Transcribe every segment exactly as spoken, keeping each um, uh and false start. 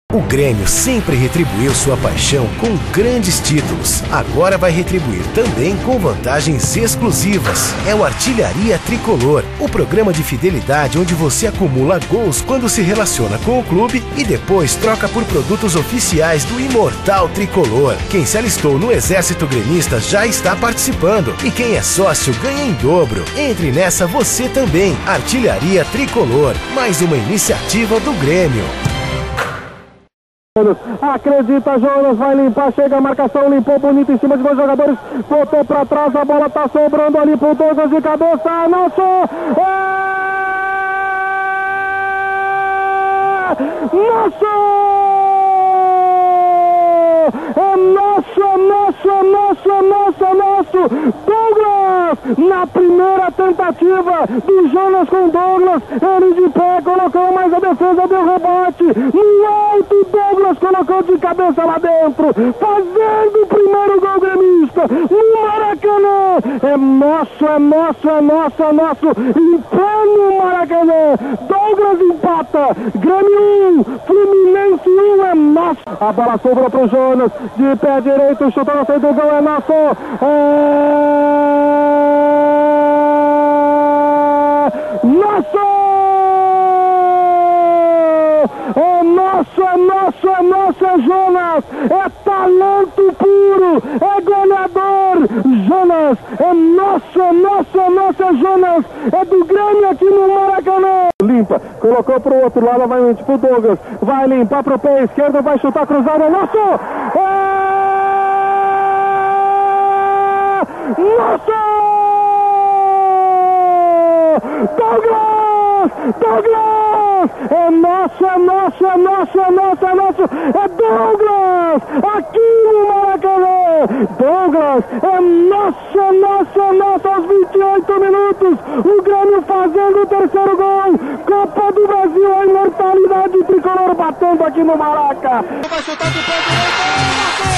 O Grêmio sempre retribuiu sua paixão com grandes títulos. Agora vai retribuir também com vantagens exclusivas. É o Artilharia Tricolor, o programa de fidelidade onde você acumula gols quando se relaciona com o clube e depois troca por produtos oficiais do Imortal Tricolor. Quem se alistou no Exército Gremista já está participando e quem é sócio ganha em dobro. Entre nessa você também. Artilharia Tricolor, mais uma iniciativa do Grêmio. Acredita, Jonas, vai limpar, chega a marcação, limpou bonito em cima de dois jogadores, botou pra trás, a bola tá sobrando ali pro Douglas de cabeça, nosso! É... Nosso! É nosso, é nosso, é nosso, é nosso, é nosso! Douglas! Na primeira tentativa do Jonas com Douglas, ele de pé colocou, mas a defesa deu rebote, no alto Douglas colocou de cabeça lá dentro, fazendo o primeiro gol gremista no Maracanã. É nosso, é nosso, é nosso, é nosso, em pleno Maracanã. Douglas empata, Grêmio um, Fluminense um, é nosso. A bola sobrou pro Jonas, de pé direito, chutou na saída do gol, é nosso. É... Nosso! É nosso, é nosso, é nosso, é Jonas, é talento puro, é goleador, Jonas, é nosso, é nosso, é nosso, é Jonas, é do Grêmio aqui no Maracanã. Limpa, colocou pro outro lado, vai pro Douglas, vai limpar pro pé esquerdo, vai chutar cruzado, é nosso! É... Nosso! Douglas! Douglas! É nosso, é nosso, é nosso, é nosso, é nosso, é Douglas! Aqui no Maracanã! Douglas, é nosso, é nosso, é nosso, aos vinte e oito minutos, o Grêmio fazendo o terceiro gol, Copa do Brasil, a imortalidade tricolor batendo aqui no Maraca! Vai chutar de pé direito, é nosso!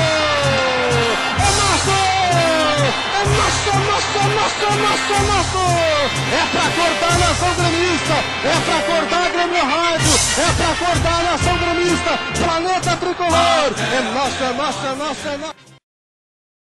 É nosso! É nosso, nosso, nosso, nosso, nosso! É pra cortar a nação gremista, é pra cortar a Grêmio Rádio, é pra cortar a nação gremista, Planeta Tricolor, é nosso, é nosso, é nosso, é nosso.